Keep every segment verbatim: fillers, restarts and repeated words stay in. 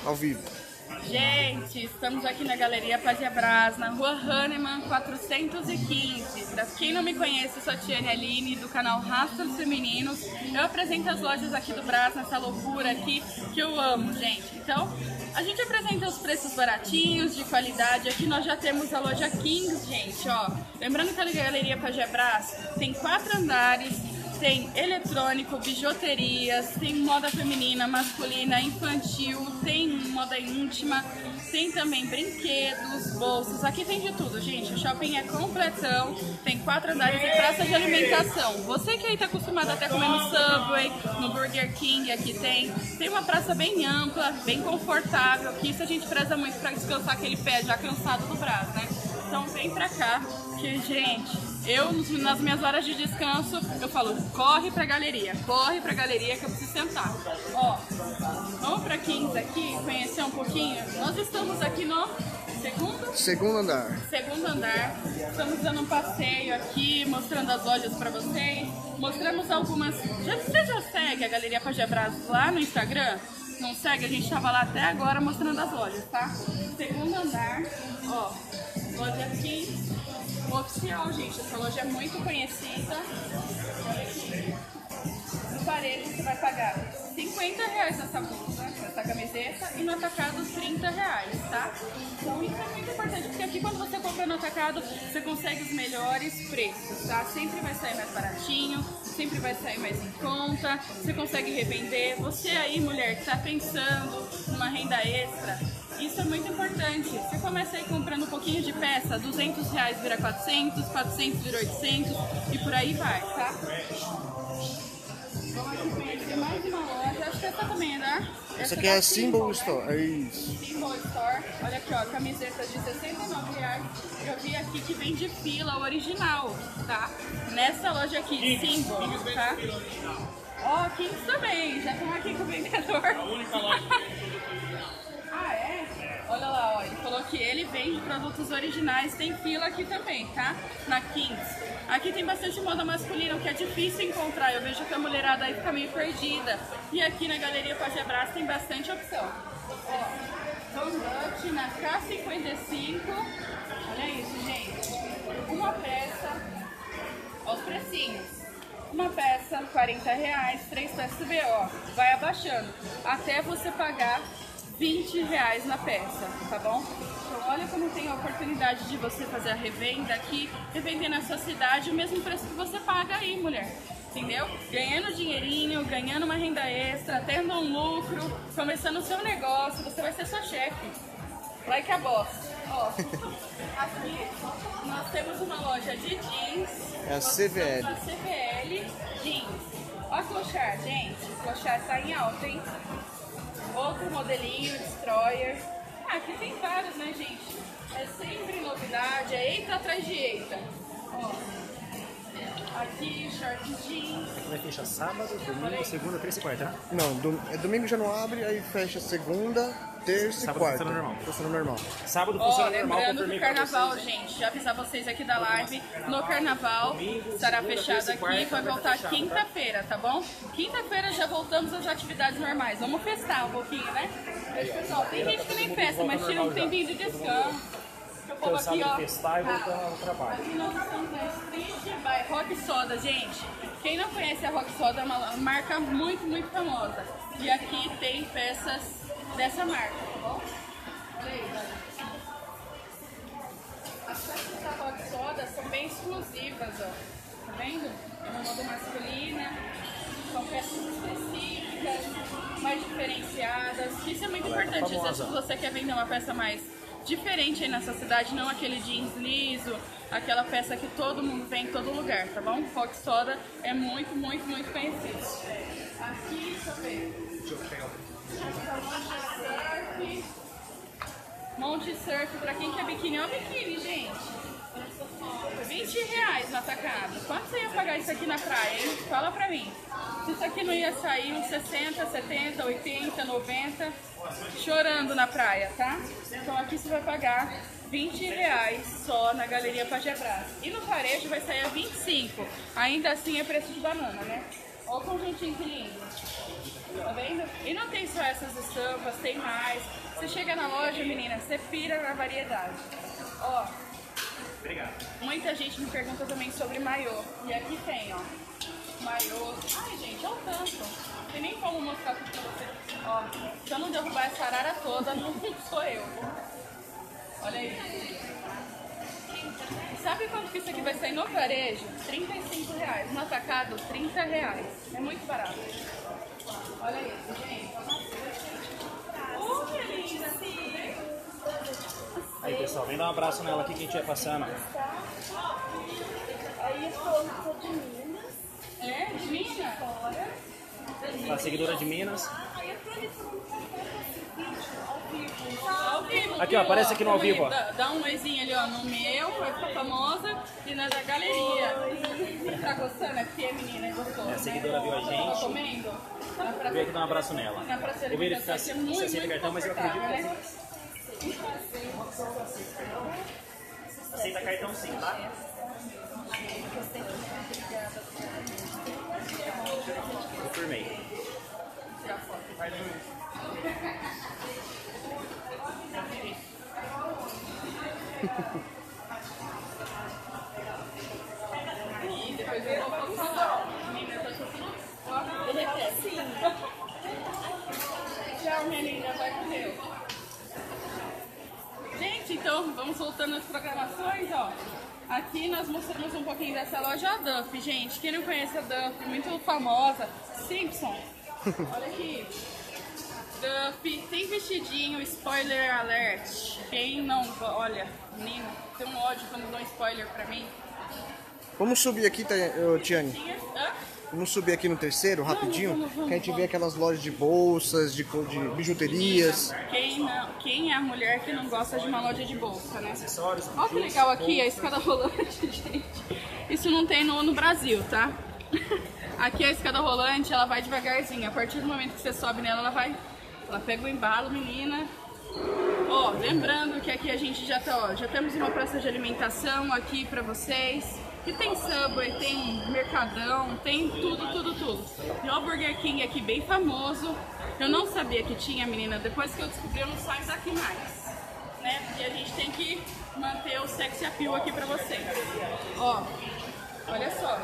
ao vivo. Gente, estamos aqui na Galeria Pajebras, na rua Hahnemann quatrocentos e quinze. Pra quem não me conhece, eu sou a Tiane Aline, do canal Rastros Femininos. Eu apresento as lojas aqui do Brás, nessa loucura aqui, que eu amo, gente. Então, a gente apresenta os preços baratinhos, de qualidade. Aqui nós já temos a loja Kings, gente, ó. Lembrando que a Galeria Pajebras tem quatro andares. Tem eletrônico, bijuterias, tem moda feminina, masculina, infantil, tem moda íntima, tem também brinquedos, bolsas. Aqui tem de tudo, gente. O shopping é completão, tem quatro andares e praça de alimentação. Você que aí tá acostumado até comer no Subway, no Burger King, aqui tem. Tem uma praça bem ampla, bem confortável, que isso a gente preza muito pra descansar aquele pé já cansado do braço, né? Então vem pra cá, que, gente... Eu, nas minhas horas de descanso, eu falo, corre pra galeria, corre pra galeria que eu preciso sentar. Ó, vamos pra Kings aqui, conhecer um pouquinho. Nós estamos aqui no segundo? Segundo andar. Segundo andar. Estamos dando um passeio aqui, mostrando as lojas pra vocês. Mostramos algumas... Já, você já segue a Galeria Pajebras lá no Instagram? Não segue? A gente tava lá até agora mostrando as lojas, tá? Segundo andar, ó, loja Kings. Oficial, gente, essa loja é muito conhecida. Olha aqui. No varejo você vai pagar cinquenta reais nessa blusa, nessa camiseta, e no atacado trinta reais, tá? Então isso é muito importante, porque aqui quando você compra no atacado, você consegue os melhores preços, tá? Sempre vai sair mais baratinho, sempre vai sair mais em conta, você consegue revender. Você aí, mulher, que tá pensando numa renda extra, isso é muito importante. Você começa aí comprando um pouquinho de peça, duzentos reais vira quatrocentos, quatrocentos vira oitocentos e por aí vai, tá? Vamos aqui conhecer mais uma loja. Acho que essa também é, né? Essa, essa aqui é a Symbol, Symbol Store, né? é isso. Symbol Store. Olha aqui, ó, camiseta de sessenta e nove reais. Eu vi aqui que vem de fila original, tá? Nessa loja aqui, Symbol, tá? Ó, Kings também, já estão aqui com o vendedor. A única loja Ah, é? Olha lá, ó, ele falou que ele vende produtos originais, tem fila aqui também, tá? Na Kings. Aqui tem bastante moda masculina, o que é difícil encontrar. Eu vejo que a mulherada aí fica meio perdida. E aqui na Galeria Pajebras tem bastante opção. Ó, Tom Dutch na K cinquenta e cinco. Olha isso, gente. Uma peça, ó os precinhos. Uma peça, quarenta reais, três peças B O. Vai abaixando, até você pagar vinte reais na peça, tá bom? Então olha como tem a oportunidade de você fazer a revenda aqui, revender na sua cidade o mesmo preço que você paga aí, mulher. Entendeu? Ganhando dinheirinho, ganhando uma renda extra, tendo um lucro, começando o seu negócio, você vai ser sua chefe. Like a boss. Ó, aqui nós temos uma loja de jeans. É a C V L. A C V L Jeans. Ó a Clochard, gente. Clochard tá em alta, hein? Outro modelinho, Destroyer. Ah, aqui tem vários, né, gente? É sempre novidade, é eita atrás de eita. Ó, aqui, short jeans. Vai fechar sábado, domingo, segunda, terça e quarta, né? Não, dom- é domingo já não abre, aí fecha segunda, terça Sábado e quarta. funciona normal. Funciona normal. Sábado Ó, funciona normal, lembrando que confirmei o pra carnaval, vocês. gente, já avisar vocês aqui da live, no carnaval Domingo, estará segunda, fechado terça e aqui, quarta, vai vai voltar fechado, quinta-feira, tá bom? Quinta-feira já voltamos às atividades normais, vamos festar um pouquinho, né? Mas, pessoal, tem gente que nem festa, mas tira um tempinho de descanso. O povo aqui, Cansado ó, de festar e voltar ah, ao trabalho. aqui nós estamos na Street by Rock Soda, gente. Quem não conhece a Rock Soda é uma marca muito, muito famosa. E aqui tem peças dessa marca, tá bom? Olha aí, olha. As peças da Rock Soda são bem exclusivas, ó. Tá vendo? É uma moda masculina, são peças específicas, mais diferenciadas. Isso é muito importante. Às vezes, se você quer vender uma peça mais diferente aí nessa cidade, não aquele jeans liso, aquela peça que todo mundo vê em todo lugar, tá bom? Rock Soda é muito, muito, muito conhecido. Aqui, deixa eu ver. Monte Surf. Monte Surf, pra quem quer biquíni, ó o biquíni, gente. vinte reais no atacado. Quanto você ia pagar isso aqui na praia, hein? Fala pra mim. Se isso aqui não ia sair uns sessenta, setenta, oitenta, noventa, chorando na praia, tá? Então aqui você vai pagar vinte reais só na Galeria Pajebras. E no varejo vai sair a vinte e cinco. Ainda assim é preço de banana, né? Olha o conjuntinho que lindo. Tá vendo? E não tem só essas estampas, tem mais. Você chega na loja, menina, você pira na variedade. Ó. Obrigado. Muita gente me pergunta também sobre maiô. E aqui tem, ó. Maiô. Ai, gente, olha o tanto. Não tem nem como mostrar tudo pra você. Ó, se eu não derrubar essa arara toda, não sou eu. Olha aí. Sabe quanto que isso aqui vai sair no varejo? trinta e cinco reais. No atacado, trinta reais. É muito barato. Olha isso, gente. Oh, que linda, sim. Aí, pessoal, vem dar um abraço nela aqui que a gente vai passando. Aí eu sou de Minas. É, de Minas? A seguidora de Minas. Aí eu tô ali falando esse vídeo ao vivo. Ao vivo. Aqui, ó, aparece aqui no ao vivo, ó. Dá, dá um oizinho ali, ó, no meu, vai ficar famosa, e na da galeria. Tá gostando? Aqui a menina gostou, É, a seguidora né? viu a gente. Tá comendo? Na praça, Veio aqui dar um abraço nela. na praça de Vou verificar alimentação, se é muito, se aceita muito cartão, mas eu acredito que confortável, aceita. Aceita cartão sim, tá? Confirmei. Tirar foto. E depois eu vou falar. Menina, tá tudo. Ó, derretendo. Tchau, minha linda, vai com Deus. Gente, então vamos voltando às programações, ó. Aqui nós mostramos um pouquinho dessa loja, a Duff, gente. Quem não conhece a Duff, muito famosa, Simpson. Olha aqui. Duff, tem vestidinho, spoiler alert. Quem não, olha, menino, tem um ódio quando dão spoiler pra mim. Vamos subir aqui, tá, ô, Tiane? Tinha, hã? Vamos subir aqui no terceiro, rapidinho? vamos, vamos, Que a gente vamos. vê aquelas lojas de bolsas, de, co- de bijuterias. Quem, não, quem é a mulher que não gosta de uma loja de bolsa, né? Acessórios, Olha que legal aqui, a escada rolante, gente. Isso não tem no, no Brasil, tá? Aqui a escada rolante, ela vai devagarzinho. A partir do momento que você sobe nela, ela vai... Ela pega o embalo, menina. Ó, lembrando que aqui a gente já tá, ó, já temos uma praça de alimentação aqui pra vocês. Que tem Subway, tem Mercadão, tem tudo, tudo, tudo. E o Burger King aqui bem famoso. Eu não sabia que tinha, menina. Depois que eu descobri, eu não saio daqui mais. Né? Porque a gente tem que manter o sexy appeal aqui pra vocês. Ó, olha só.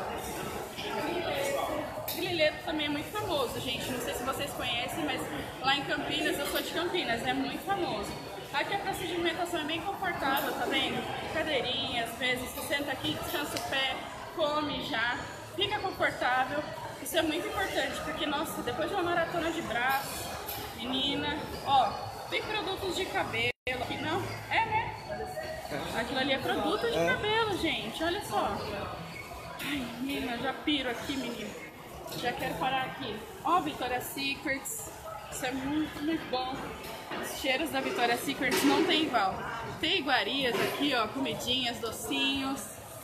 Grileto também é muito famoso, gente. Não sei se vocês conhecem, mas lá em Campinas, eu sou de Campinas, é muito famoso. Aqui a praça de alimentação é bem confortável, tá vendo? Cadeirinha, às vezes você senta aqui, descansa o pé, come já, fica confortável. Isso é muito importante, porque, nossa, depois de uma maratona de braço, menina, ó, tem produtos de cabelo aqui, não? É, né? Aquilo ali é produto de cabelo, gente, olha só. Ai, menina, já piro aqui, menina. Já quero parar aqui. Ó, Victoria's Secrets. Isso é muito, muito bom. Os cheiros da Victoria's Secrets não tem igual. Tem iguarias aqui, ó, comidinhas, docinhos.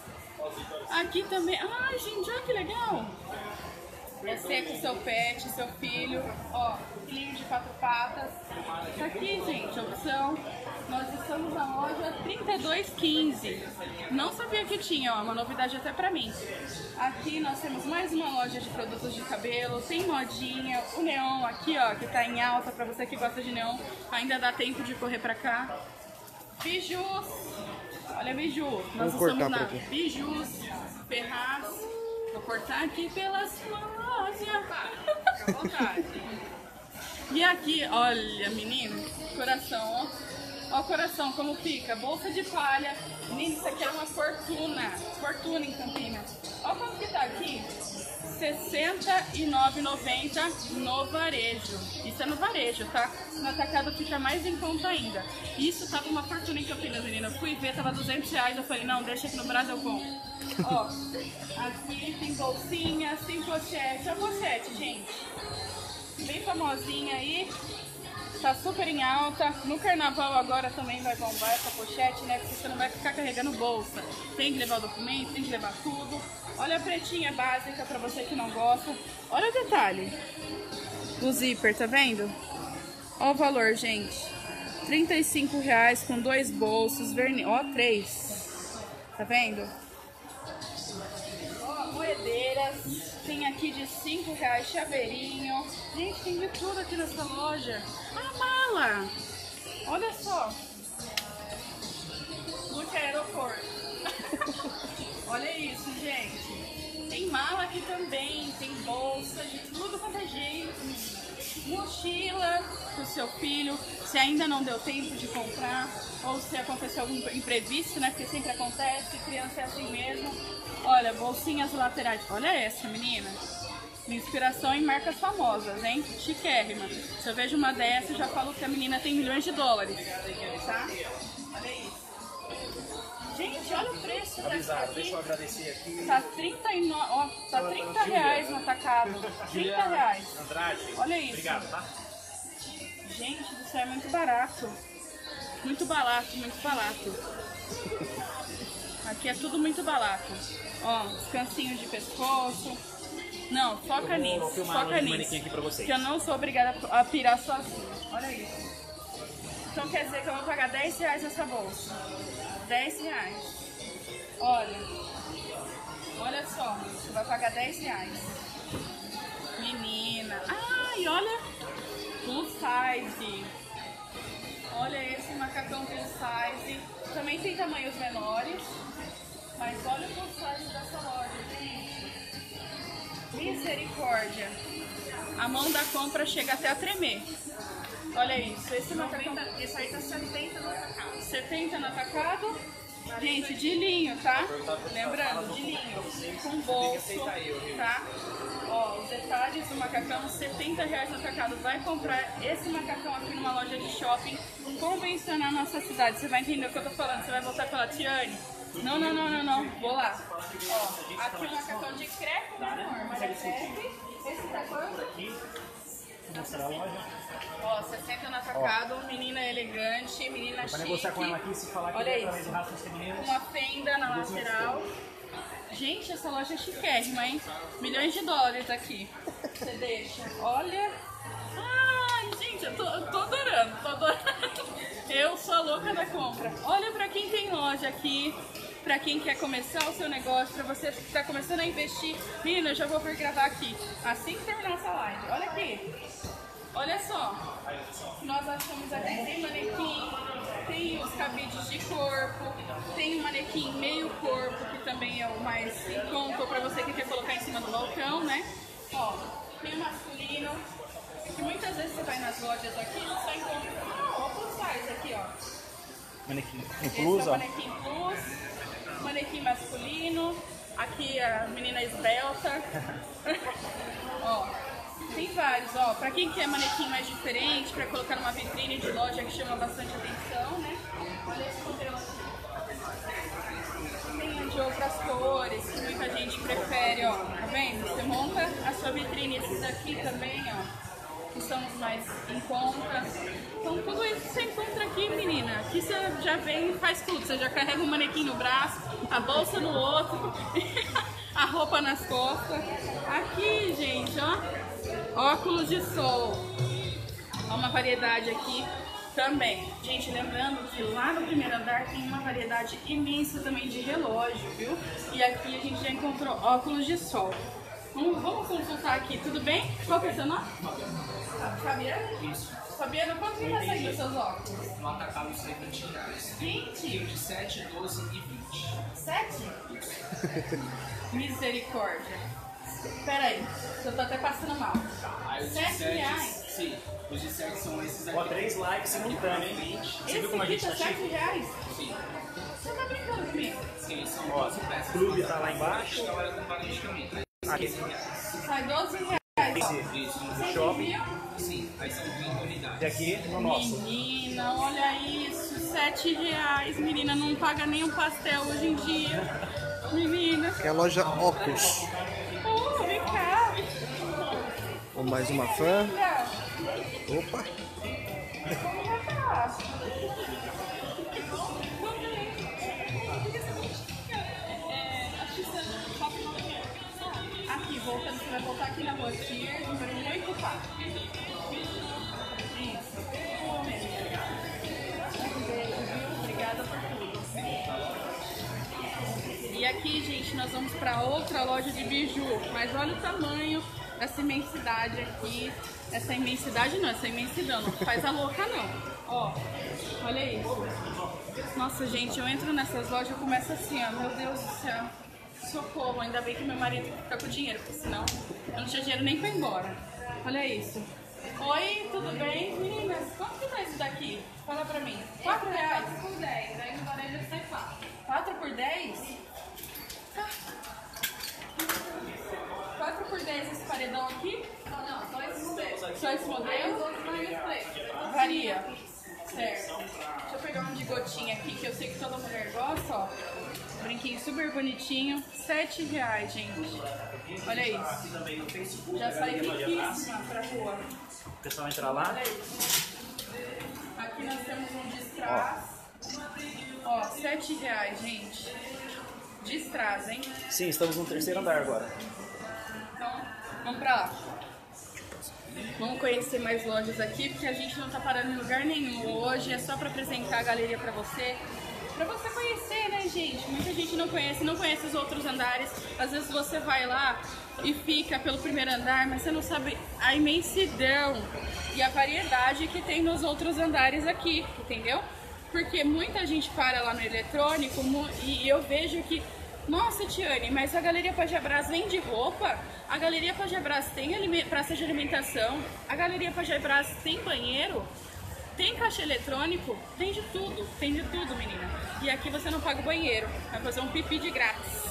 Aqui também. Ai, gente, olha que legal. Você com seu pet, seu filho. Ó, filhinho de quatro patas. Tá aqui, gente, a opção. Nós estamos na loja trinta e dois quinze. Não sabia que tinha, ó, uma novidade até pra mim. Aqui nós temos mais uma loja de produtos de cabelo, tem modinha, o neon aqui, ó, que tá em alta pra você que gosta de neon. Ainda dá tempo de correr pra cá. Bijus. Olha, Biju. Nós Vamos cortar estamos na por aqui. Bijus, Ferraz. Vou cortar aqui pelas lojas. Fica à vontade. E aqui, olha, menino, coração, ó. Ó o coração como fica, bolsa de palha. Menino, isso aqui é uma fortuna. Fortuna em Campinas. Ó quanto que tá aqui. sessenta e nove reais e noventa centavos no varejo. Isso é no varejo, tá? No atacado fica mais em conta ainda. Isso tava uma fortuna em Campinas, menina. Eu fui ver, tava duzentos reais. Eu falei, não, deixa aqui no Brasil eu compro. Ó, aqui tem bolsinhas, tem pochete. Ó a pochete, gente. Bem famosinha aí. Tá super em alta. No carnaval agora também vai bombar essa pochete, né? Porque você não vai ficar carregando bolsa. Tem que levar o documento, tem que levar tudo. Olha a pretinha básica pra você que não gosta. Olha o detalhe. O zíper, tá vendo? Olha o valor, gente. trinta e cinco reais com dois bolsos. Verniz. Ó, três. Tá vendo? Ó, moedeiras. Tem aqui de cinco reais chaveirinho. Gente, tem de tudo aqui nessa loja. A mala! Olha só. Look aeroporto. Olha isso, gente. Tem mala aqui também, tem bolsa, de tudo quanto é jeito. Mochila pro seu filho, se ainda não deu tempo de comprar, ou se aconteceu algum imprevisto, né? Porque sempre acontece, criança é assim mesmo. Olha, bolsinhas laterais. Olha essa, menina. Inspiração em marcas famosas, hein? Chiquérrima. Se eu vejo uma dessa, eu já falo que a menina tem milhões de dólares, tá? Olha isso. Gente, olha o preço dessa aqui. Deixa eu agradecer aqui. Tá trinta e nove, ó, tá trinta reais no atacado. trinta reais. Andrade. Olha isso. Obrigado, tá? Gente do céu, é muito barato. Muito barato, muito barato. Aqui é tudo muito barato. Ó, descansinhos de pescoço. Não, foca Eu vou nisso, filmar foca um nisso. manequim aqui pra vocês. Que eu não sou obrigada a pirar sozinha. Olha isso. Então quer dizer que eu vou pagar dez reais nessa bolsa. dez reais. Olha. Olha só. Você vai pagar dez reais. Menina. Ai, olha. Full size. Olha esse macacão full size. Também tem tamanhos menores. Mas olha o full size dessa loja, gente. Misericórdia. A mão da compra chega até a tremer. Olha isso. Esse macacão... Esse aí tá setenta no atacado. setenta no atacado. Gente, de linho, tá? Lembrando, de linho. Com bolso, tá? Ó, os detalhes do macacão, setenta reais no atacado. Vai comprar esse macacão aqui numa loja de shopping convencional na nossa cidade. Você vai entender o que eu tô falando. Você vai voltar e falar, Tiane, não, não, não, não, não. Vou lá. Ó, aqui o macacão de crepe, né, amor? Mas é crepe. Esse tá quanto? Vou mostrar a loja. Ó, sessenta no atacado, menina elegante, menina Pra chique. negociar com ela aqui, se falar que Olha é isso. através de raças femininas. Uma fenda na lateral. Gente, essa loja é chiquérrima, hein? Milhões de dólares aqui. Você deixa. Olha. Ai, gente, eu tô, eu tô adorando, tô adorando. Eu sou a louca da compra. Olha pra quem tem loja aqui, pra quem quer começar o seu negócio, pra você que tá começando a investir. Menina, eu já vou vir gravar aqui, assim que terminar essa live. Olha aqui. Olha só. Nós achamos aqui, tem manequim, tem os cabides de corpo, tem o manequim meio corpo, que também é o mais em conta pra você que quer colocar em cima do balcão, né? Ó, tem o masculino, que muitas vezes você vai nas lojas aqui e só encontra. Ah, ó, plus size aqui, ó. Manequim. Esse Plus, é o ó. manequim plus, manequim masculino, aqui a menina esbelta. Ó, tem vários, ó, pra quem quer manequim mais diferente, pra colocar numa vitrine de loja que chama bastante atenção, né? Olha esse modelo aqui. Tem de outras cores, que muita gente prefere, ó, tá vendo? Você monta a sua vitrine, esses aqui também, ó, que são os mais em conta. Então tudo isso você encontra aqui, menina. Aqui você já vem e faz tudo, você já carrega um manequim no braço, a bolsa no outro, a roupa nas costas. Aqui, gente, ó. Óculos de sol. Há uma variedade aqui também. Gente, lembrando que lá no primeiro andar tem uma variedade imensa também de relógio, viu? E aqui a gente já encontrou óculos de sol. Vamos, vamos consultar aqui, tudo bem? Qual que é o seu nome? Fabiano? Isso. Fabiano, quanto que tá saindo os seus óculos? No atacado sai vinte reais. vinte? De sete, doze e vinte. sete? Misericórdia. Pera aí, eu tô até passando mal. Aí os de sete sete, reais? sim. Os de sete são esses aqui. Ó, três lives simultâneos, hein? Você Esse viu como a aqui gente tá tá sete chique? reais? Sim. Você tá brincando comigo? Sim, são Ó, doze peças. o clube tá lá embaixo. A galera com varejão também. Aqui. Sai doze reais, ó. Isso, no Você shopping. viu? sim. Aí são vinte unidades. E aqui no nosso. Menina, olha isso, sete reais. Menina, não paga nem um pastel hoje em dia. Menina. É a loja Opus. Oh, vem cá. Ou mais uma fã. Linda. Opa! Como vai cá? Aqui, voltando, você vai voltar aqui na rua Tier, número oito quatro. Isso. Um beijo, viu? Obrigada por tudo. E aqui daqui, gente, nós vamos pra outra loja de biju. Mas olha o tamanho dessa imensidade aqui. Essa imensidade não, essa imensidão. Não faz a louca, não. Ó, olha isso. Nossa, gente, eu entro nessas lojas e começo assim, ó. Meu Deus do céu. Socorro, ainda bem que meu marido tem que ficar com dinheiro, porque senão eu não tinha dinheiro nem pra ir embora. Olha isso. Oi, tudo bem? Meninas, quanto que tá isso daqui? Fala pra mim. quatro reais? quatro por dez, aí no varejo sai quatro. quatro por dez? quatro por dez esse paredão aqui? Não, não, só esse modelo. Só esse modelo? Os outros variam os preços. Varia. Certo. Deixa eu pegar um de gotinha aqui, que eu sei que toda mulher gosta, ó. Brinquinho super bonitinho. sete reais, gente. Olha isso. Já sai riquíssima pra rua. O pessoal entra lá. Olha isso. Aqui nós temos um disfraz. Ó, sete reais, gente. Disfraz, hein? Sim, estamos no terceiro andar agora. Então, vamos pra lá. Vamos conhecer mais lojas aqui, porque a gente não tá parando em lugar nenhum. Hoje é só pra apresentar a galeria pra você. Pra você conhecer, né, gente? Muita gente não conhece, não conhece os outros andares. Às vezes você vai lá e fica pelo primeiro andar, mas você não sabe a imensidão e a variedade que tem nos outros andares aqui, entendeu? Porque muita gente para lá no eletrônico e eu vejo que, nossa, Tiane, mas a Galeria Pajabras vende roupa? A Galeria Pajabras tem praça de alimentação? A Galeria Pajabras tem banheiro? Tem caixa eletrônico? Tem de tudo, tem de tudo, menina. E aqui você não paga o banheiro, vai fazer um pipi de grátis.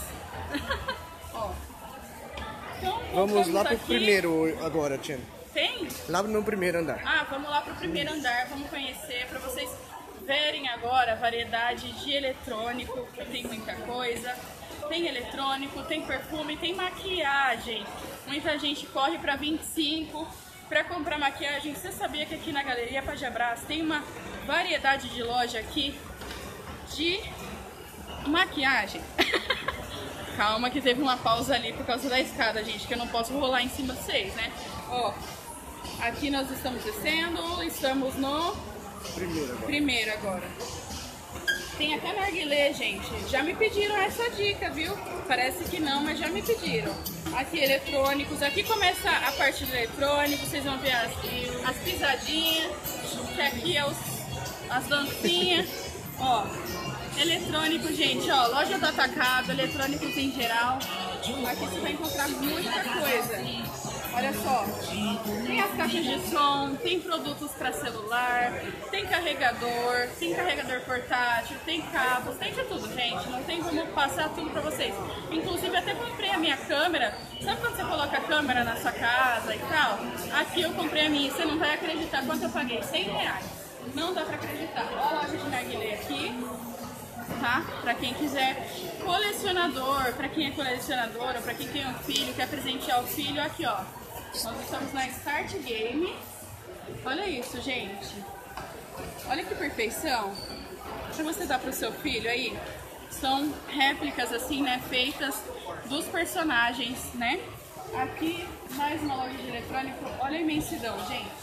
Ó. Então, Vamos lá pro aqui. primeiro agora, Tiane. Tem? Lá no primeiro andar. Ah, vamos lá pro primeiro andar, vamos conhecer, pra vocês verem agora a variedade de eletrônico, que tem muita coisa. Tem eletrônico, tem perfume, tem maquiagem. Muita gente corre pra vinte e cinco para comprar maquiagem. Você sabia que aqui na Galeria Pajabras tem uma variedade de loja aqui de maquiagem? Calma que teve uma pausa ali por causa da escada, gente, que eu não posso rolar em cima de vocês, né? Ó, aqui nós estamos descendo, estamos no Primeiro agora. primeiro agora. Tem até narguilé, gente. Já me pediram essa dica, viu? Parece que não, mas já me pediram. Aqui, eletrônicos. Aqui começa a parte de eletrônico. Vocês vão ver as, as pisadinhas. Que aqui é os, as dancinhas. Ó, eletrônico, gente. Ó, loja do atacado, eletrônicos em geral. Aqui você vai encontrar muita coisa. Olha só, tem as caixas de som, tem produtos para celular, tem carregador, tem carregador portátil, tem cabos, tem de tudo, gente. Não tem como passar tudo para vocês. Inclusive até comprei a minha câmera. Sabe quando você coloca a câmera na sua casa e tal? Aqui eu comprei a minha. Você não vai acreditar quanto eu paguei? cem reais. Não dá para acreditar. Olha a loja de narguilé aqui. Tá? Pra quem quiser, colecionador, pra quem é colecionador ou pra quem tem um filho, quer presentear o filho, aqui ó, nós estamos na Start Game. Olha isso, gente, olha que perfeição, pra você dar pro seu filho aí, são réplicas assim, né, feitas dos personagens, né, aqui mais uma loja de eletrônico, olha a imensidão, gente.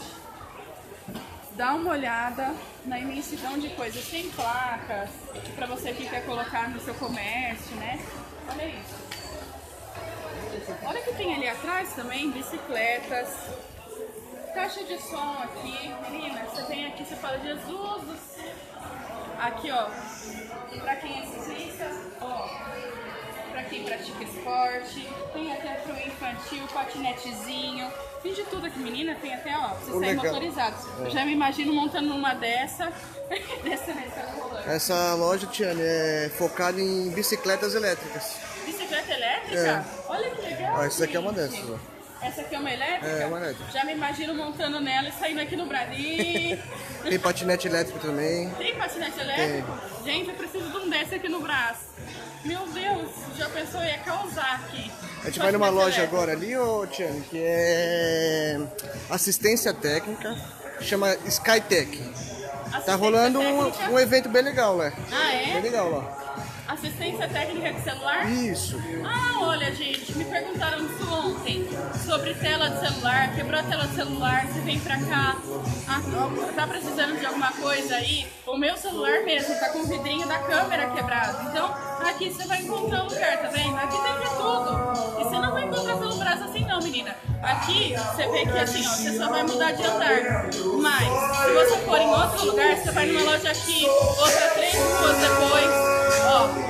Dá uma olhada na imensidão de coisas. Tem placas para você que quer colocar no seu comércio, né? Olha isso. Olha o que tem ali atrás também, bicicletas. Caixa de som aqui. Menina, você vem aqui, você fala, Jesus do céu. Aqui, ó. Pra quem é ciclista, ó. Pra quem pratica esporte. Tem até pro infantil, patinetezinho. Tem de tudo aqui, menina, tem até, ó, você sair motorizado. É. Eu já me imagino montando numa dessa, dessa nessa rolando. Essa loja, Tiane, é focada em bicicletas elétricas. Bicicleta elétrica? É. Olha que legal. Ó, essa aqui é uma dessas, ó. Essa aqui é uma elétrica? É, uma elétrica. Já me imagino montando nela e saindo aqui no Brasil. Tem patinete elétrico também. Tem patinete elétrico? Tem. Gente, eu preciso de um desse aqui no braço. Meu Deus, já pensou, ia causar aqui. A gente vai numa loja agora ali, ô Tiane, que é assistência técnica, chama Skytech. Tá rolando um, um evento bem legal, né? Ah, é? Bem legal lá. Assistência técnica de celular? Isso. Ah, olha, gente, me perguntaram isso ontem sobre tela de celular, quebrou a tela de celular, você vem pra cá, ah, tá precisando de alguma coisa aí? O meu celular mesmo tá com o vidrinho da câmera quebrado, então aqui você vai encontrar um lugar, tá vendo? Aqui tem de tudo, e você não vai encontrar pelo braço assim não, menina. Aqui você vê que assim, ó, você só vai mudar de andar, mas se você for em outro lugar, você vai numa loja aqui, outra três ruas depois, ó.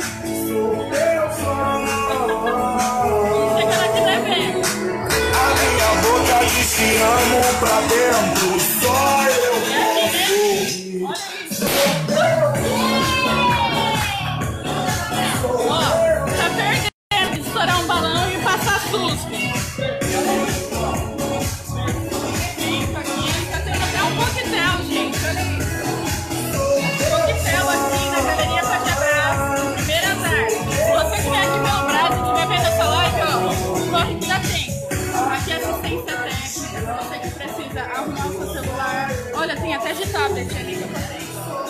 Chega lá que vai ver. A minha boca diz que amo pra dentro, só eu posso. Olha isso. Ó, tá perdendo de estourar um balão e passar susto. Isso aqui, ele tá tendo até um coquetel, gente. Olha isso. Coquetel aqui na Galeria Pajé Brás, primeiro andar. Se você estiver aqui pelo Brás e estiver vendo essa live, ó, corre que dá tempo. Aqui é assistência técnica, você que precisa arrumar o seu celular. Olha, tem até de tablet ali que eu passei.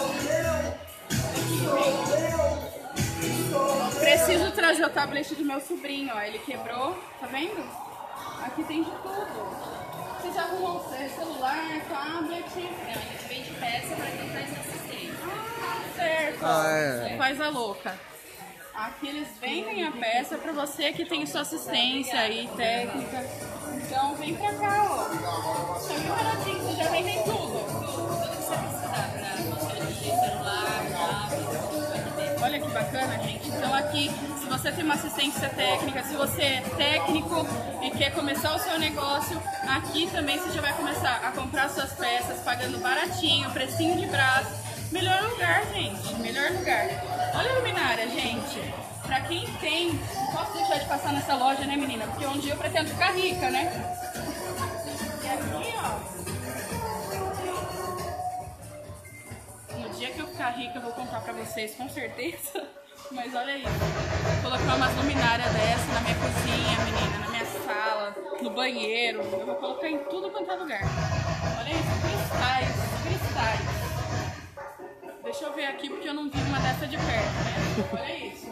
Preciso trazer o tablet do meu sobrinho, ó. Ele quebrou, tá vendo? Aqui tem de tudo. Você já arrumou o seu celular, tablet? Não, a gente vende peça para quem faz assistência. Ah, certo. Ah, é. Faz a louca. Aqui eles vendem a peça para você que tem sua assistência aí, técnica. Então vem pra cá, ó. Tá bem baratinho, vocês já vendem tudo. Tudo que você precisar para mostrar celular, tablet. Olha que bacana, gente. Então aqui, se você tem uma assistência técnica, se você é técnico e quer começar o seu negócio, aqui também você já vai começar a comprar suas peças, pagando baratinho, precinho de braço. Melhor lugar, gente. Melhor lugar. Olha a luminária, gente. Pra quem tem, não posso deixar de passar nessa loja, né, menina? Porque um dia eu pretendo ficar rica, né? E aqui, ó. No dia que eu ficar rica, eu vou contar pra vocês, com certeza. Mas olha isso. Vou colocar umas luminárias dessa na minha cozinha, menina, na minha sala, no banheiro. Eu vou colocar em tudo quanto é lugar. Olha isso, cristais, cristais. Deixa eu ver aqui porque eu não vi uma dessa de perto, né? Olha isso.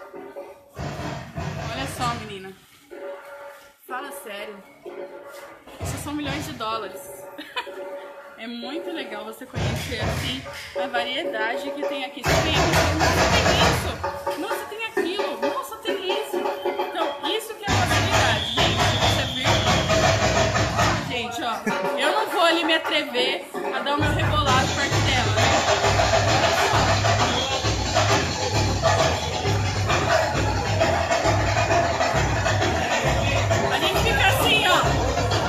Olha só, menina. Fala sério. Isso são milhões de dólares. É muito legal você conhecer assim a variedade que tem aqui. Você tem aqui, nossa, tem isso, nossa, tem aquilo, nossa, tem isso. Então, isso que é uma variedade, gente. Você viu? Gente, ó, eu não vou ali me atrever a dar o meu rebolado perto dela, né? A gente fica assim, ó.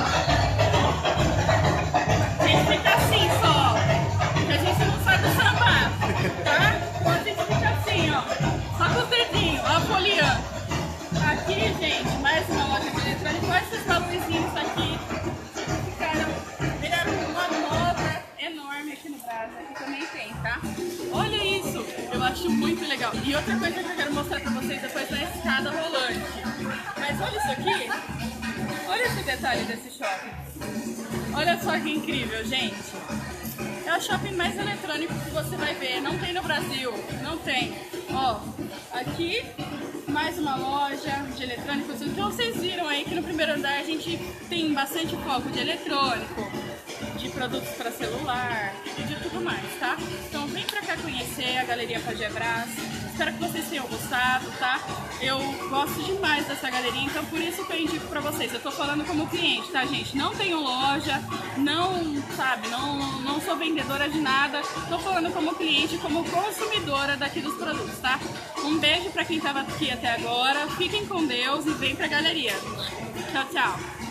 A gente fica assim só, porque a gente não sabe sambar, tá? Então a gente fica assim, ó, só com os dedinhos, ó, folheando. Aqui, gente, mais uma loja de eletrônica. Olha esses balãozinhos aqui. Ficaram, viraram uma moda enorme aqui no Brasil. Aqui também tem, tá? Olha isso, eu acho muito legal. E outra coisa que eu quero mostrar pra vocês depois é a escada rolante. Mas olha isso aqui, olha esse detalhe desse shopping. Olha só que incrível, gente. É o shopping mais eletrônico que você vai ver. Não tem no Brasil, não tem. Ó, aqui mais uma loja de eletrônicos. Então vocês viram aí que no primeiro andar a gente tem bastante foco de eletrônico, de produtos para celular e de tudo mais, tá? Então vem pra cá conhecer a Galeria Pajé Brás. Espero que vocês tenham gostado, tá? Eu gosto demais dessa galeria, então por isso que eu indico pra vocês. Eu tô falando como cliente, tá, gente? Não tenho loja, não, sabe, não, não sou vendedora de nada. Tô falando como cliente, como consumidora daqui dos produtos, tá? Um beijo pra quem tava aqui até agora. Fiquem com Deus e vem pra galeria. Tchau, tchau.